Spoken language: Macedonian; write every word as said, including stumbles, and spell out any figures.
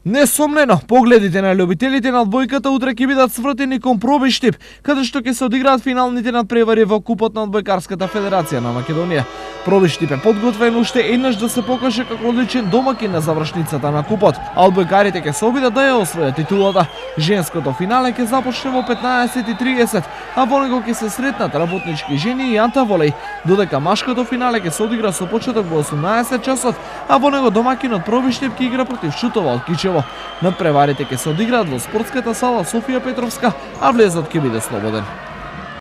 Несомнено, погледите на љубителите на одбојката утре ќе бидат свртени кон Пробиштип, каде што ќе се одиграат финалните надпревари во купот на Одбојкарската федерација на Македонија. Пробиштип е подготвен уште еднаш да се покаже како одличен домакин на завршницата на купот, а одбојкарите ќе се обидат да ја освојат титулата. Женското финале ќе започне во петнаесет и тридесет, а во него ќе се сретнат Работнички жени и Анта Волеј, додека машкото финале ќе се одигра со почеток во осумнаесет часот, а во него домакинот Пробиштип ќе игра против Шутова од Кичево. Надпреварите ќе се одиграат во спортската сала Софија Петровска, а влезот ќе биде слободен.